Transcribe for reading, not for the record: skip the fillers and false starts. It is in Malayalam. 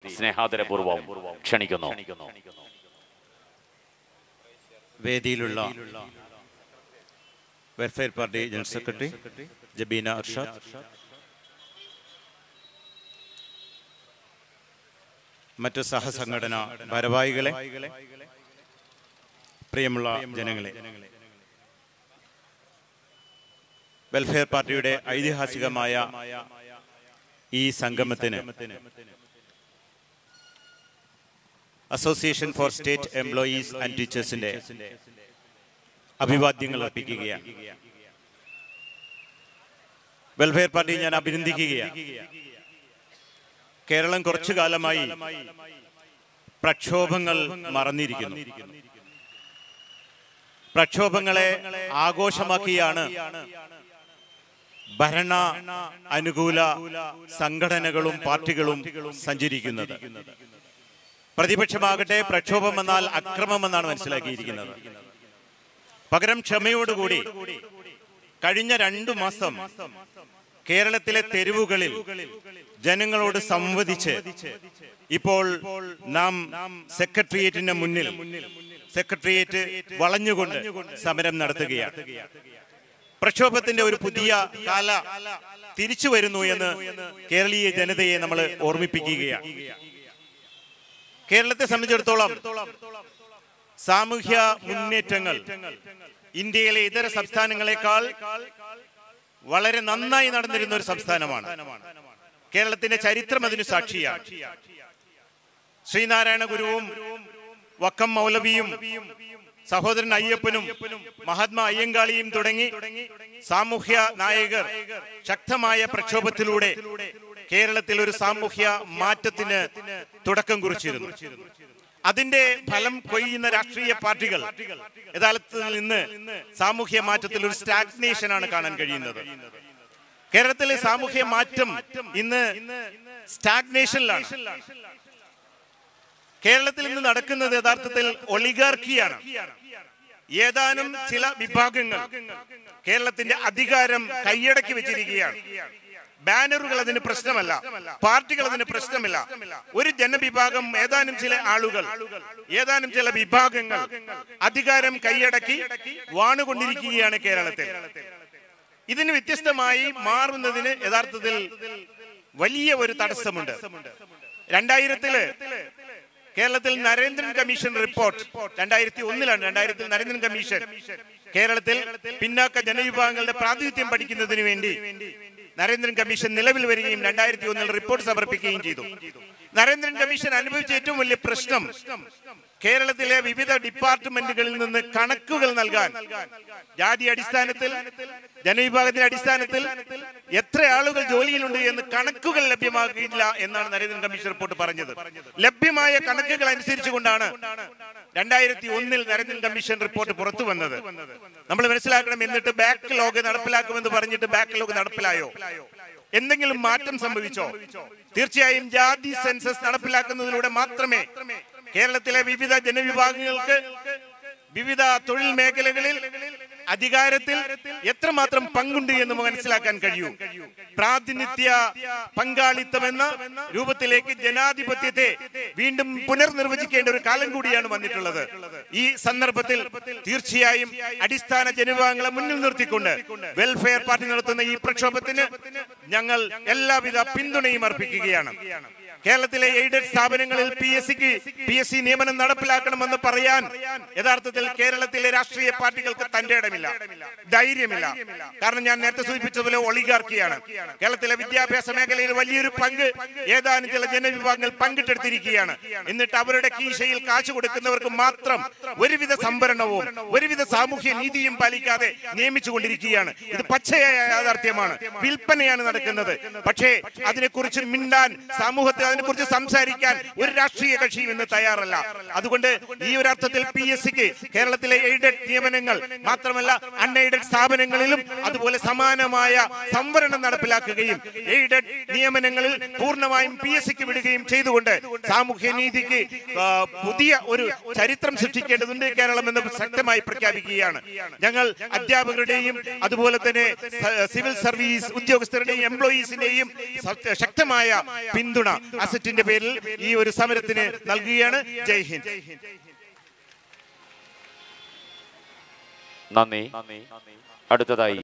സ്നേഹാദരപൂർവ്വം ക്ഷണിക്കുന്നു. വേദിയിലുള്ള welfare party general secretary Jabeena Arshad, മറ്റ് സഹസംഘടനാ ഭാരവാഹികളെ, പ്രിയമുള്ള ജനങ്ങളെ, വെൽഫെയർ പാർട്ടിയുടെ ഐതിഹാസികമായ ഈ സംഗമത്തിന് association for state employees and ടീച്ചേഴ്സിന്റെ അഭിവാദ്യങ്ങൾ അർപ്പിക്കുകയാണ്. വെൽഫെയർ പാർട്ടി ഞാൻ അഭിനന്ദിക്കുകയാണ്. കേരളം കുറച്ചു കാലമായി പ്രക്ഷോഭങ്ങൾ മറന്നിരിക്കുന്നു. പ്രക്ഷോഭങ്ങളെ ആഘോഷമാക്കിയാണ് ഭരണ അനുകൂല സംഘടനകളും പാർട്ടികളും സഞ്ചരിക്കുന്നത്. പ്രതിപക്ഷമാകട്ടെ പ്രക്ഷോഭം എന്നാൽ അക്രമം എന്നാണ് മനസ്സിലാക്കിയിരിക്കുന്നത്. പകരം ക്ഷമയോടുകൂടി കഴിഞ്ഞ 2 മാസം കേരളത്തിലെ തെരുവുകളിൽ ജനങ്ങളോട് സംവദിച്ച് ഇപ്പോൾ നാം സെക്രട്ടേറിയറ്റിന്റെ മുന്നിൽ സെക്രട്ടേറിയറ്റ് വളഞ്ഞുകൊണ്ട് സമരം നടത്തുകയാണ്. പ്രക്ഷോഭത്തിന്റെ ഒരു പുതിയ കാല തിരിച്ചു വരുന്നു എന്ന് കേരളീയ ജനതയെ നമ്മൾ ഓർമ്മിപ്പിക്കുകയാണ്. കേരളത്തെ സംബന്ധിച്ചിടത്തോളം സാമൂഹ്യ മുന്നേറ്റങ്ങൾ ഇന്ത്യയിലെ ഇതര സംസ്ഥാനങ്ങളെക്കാൾ വളരെ നന്നായി നടന്നിരുന്ന ഒരു സംസ്ഥാനമാണ്. കേരളത്തിന്റെ ചരിത്രം അതിന് സാക്ഷിയാണ്. ശ്രീനാരായണ ഗുരുവും വക്കം മൗലവിയും സഹോദരൻ അയ്യപ്പനും മഹാത്മാ അയ്യങ്കാളിയും തുടങ്ങി സാമൂഹ്യ നായകർ ശക്തമായ പ്രക്ഷോഭത്തിലൂടെ കേരളത്തിൽ ഒരു സാമൂഹ്യ മാറ്റത്തിന് തുടക്കം കുറിച്ചിരുന്നു. അതിന്റെ ഫലം കൊയ്യുന്ന രാഷ്ട്രീയ പാർട്ടികൾ യഥാർത്ഥത്തിൽ നിന്ന് സാമൂഹ്യ മാറ്റത്തിൽ ഒരു സ്റ്റാഗ്നേഷൻ ആണ് കാണാൻ കഴിയുന്നത്. കേരളത്തിലെ സാമൂഹ്യ മാറ്റം ഇന്ന് സ്റ്റാഗ്നേഷനിലാണ്. കേരളത്തിൽ ഇന്ന് നടക്കുന്നത് യഥാർത്ഥത്തിൽ ഒളിഗാർക്കിയാണ്. ഏതാനും ചില വിഭാഗങ്ങൾ കേരളത്തിന്റെ അധികാരം കൈയടക്കി വെച്ചിരിക്കുകയാണ്. ബാനറുകൾ അതിന് പ്രശ്നമല്ല, പാർട്ടികൾ അതിന് പ്രശ്നമില്ല. ഒരു ജനവിഭാഗം, ഏതാനും ചില ആളുകൾ, ഏതാനും ചില വിഭാഗങ്ങൾ അധികാരം കൈയടക്കി വാണുകൊണ്ടിരിക്കുകയാണ് കേരളത്തിൽ. ഇതിന് വ്യത്യസ്തമായി മാറുന്നതിന് യഥാർത്ഥത്തിൽ വലിയ ഒരു തടസ്സമുണ്ട്. 2000 കേരളത്തിൽ Narendran commission report 2001 2000 Narendran commission കേരളത്തിൽ പിന്നാക്ക ജനവിഭാഗങ്ങളുടെ പ്രാതിനിധ്യം പഠിക്കുന്നതിന് വേണ്ടി നരേന്ദ്രൻ കമ്മീഷൻ നിലവിൽ വരികയും 2001 റിപ്പോർട്ട് സമർപ്പിക്കുകയും ചെയ്തു. നരേന്ദ്രൻ കമ്മീഷൻ അനുഭവിച്ച ഏറ്റവും വലിയ പ്രശ്നം കേരളത്തിലെ വിവിധ ഡിപ്പാർട്ട്മെന്റുകളിൽ നിന്ന് കണക്കുകൾ നൽകാൻ, ജാതി അടിസ്ഥാനത്തിൽ, ജനവിഭാഗത്തിന്റെ അടിസ്ഥാനത്തിൽ എത്ര ആളുകൾ ജോലിയിലുണ്ട് എന്ന് കണക്കുകൾ ലഭ്യമാക്കിയില്ല എന്നാണ് നരേന്ദ്രൻ കമ്മീഷൻ റിപ്പോർട്ട് പറഞ്ഞത്. ലഭ്യമായ കണക്കുകൾ അനുസരിച്ചുകൊണ്ടാണ് 2001 നരേന്ദ്രൻ കമ്മീഷൻ റിപ്പോർട്ട് പുറത്തു വന്നത്. നമ്മൾ മനസ്സിലാക്കണം. എന്നിട്ട് ബാക്ക്ലോഗ് നടപ്പിലാക്കുമെന്ന് പറഞ്ഞിട്ട് ബാക്ക്ലോഗ് നടപ്പിലായോ? എന്തെങ്കിലും മാറ്റം സംഭവിച്ചോ? തീർച്ചയായും ജാതി സെൻസസ് നടപ്പിലാക്കുന്നതിലൂടെ മാത്രമേ കേരളത്തിലെ വിവിധ ജനവിഭാഗങ്ങൾക്ക് വിവിധ തൊഴിൽ മേഖലകളിൽ അധികാരത്തിൽ എത്രമാത്രം പങ്കുണ്ട് എന്ന് മനസ്സിലാക്കാൻ കഴിയൂ. പ്രാതിനിധ്യ പങ്കാളിത്തം എന്ന രൂപത്തിലേക്ക് ജനാധിപത്യത്തെ വീണ്ടും പുനർനിർവചിക്കേണ്ട ഒരു കാലം കൂടിയാണ് വന്നിട്ടുള്ളത്. ഈ സന്ദർഭത്തിൽ തീർച്ചയായും അടിസ്ഥാന ജനവിഭാഗങ്ങളെ മുന്നിൽ നിർത്തിക്കൊണ്ട് വെൽഫെയർ പാർട്ടി നടത്തുന്ന ഈ പ്രക്ഷോഭത്തിന് ഞങ്ങൾ എല്ലാവിധ പിന്തുണയും അർപ്പിക്കുകയാണ്. കേരളത്തിലെ എയ്ഡഡ് സ്ഥാപനങ്ങളിൽ PSC നിയമനം നടപ്പിലാക്കണമെന്ന് പറയാൻ യഥാർത്ഥത്തിൽ കേരളത്തിലെ രാഷ്ട്രീയ പാർട്ടികൾക്ക് തന്റെ ഇടമില്ല, ധൈര്യമില്ല. കാരണം ഞാൻ നേരത്തെ സൂചിപ്പിച്ചതുപോലെ ഒളിഗാർക്കിയാണ്. കേരളത്തിലെ വിദ്യാഭ്യാസ മേഖലയിൽ വലിയൊരു പങ്ക് ഏതാനും ചില ജനവിഭാഗങ്ങൾ പങ്കിട്ടെടുത്തിരിക്കുകയാണ്. എന്നിട്ട് അവരുടെ കീശയിൽ കാശ് കൊടുക്കുന്നവർക്ക് മാത്രം ഒരുവിധ സംവരണവും ഒരുവിധ സാമൂഹ്യ നീതിയും പാലിക്കാതെ നിയമിച്ചുകൊണ്ടിരിക്കുകയാണ്. ഇത് പച്ചയായ യാഥാർത്ഥ്യമാണ്. വിൽപ്പനയാണ് നടക്കുന്നത്. പക്ഷേ അതിനെക്കുറിച്ച് മിണ്ടാൻ, സമൂഹത്തിൽ അതിനെക്കുറിച്ച് സംസാരിക്കാൻ ഒരു രാഷ്ട്രീയ കക്ഷിയും ഇന്ന് തയ്യാറല്ല. അതുകൊണ്ട് ഈ ഒരു അർത്ഥത്തിൽ PSCക്ക് കേരളത്തിലെ എയ്ഡഡ് നിയമനങ്ങൾ മാത്രമല്ല അൺഎയ്ഡഡ് സ്ഥാപനങ്ങളിലും അതുപോലെ സമാനമായ സംവരണം നടപ്പിലാക്കുകയും എയ്ഡഡ് നിയമനങ്ങളിൽ പൂർണ്ണമായും PSCക്ക് വിടുകയും ചെയ്തുകൊണ്ട് സാമൂഹ്യ നീതിക്ക് പുതിയ ഒരു ചരിത്രം സൃഷ്ടിക്കേണ്ടതുണ്ട് കേരളം എന്ന് ശക്തമായി പ്രഖ്യാപിക്കുകയാണ്. ഞങ്ങൾ അധ്യാപകരുടെയും അതുപോലെ തന്നെ സിവിൽ സർവീസ് ഉദ്യോഗസ്ഥരുടെയും എംപ്ലോയീസിന്റെയും ശക്തമായ പിന്തുണ അസറ്റിന്റെ പേരിൽ ഈ ഒരു സമരത്തിന് നൽകുകയാണ്. ജയ് ഹിന്ദ്. നന്ദി. അടുത്തതായി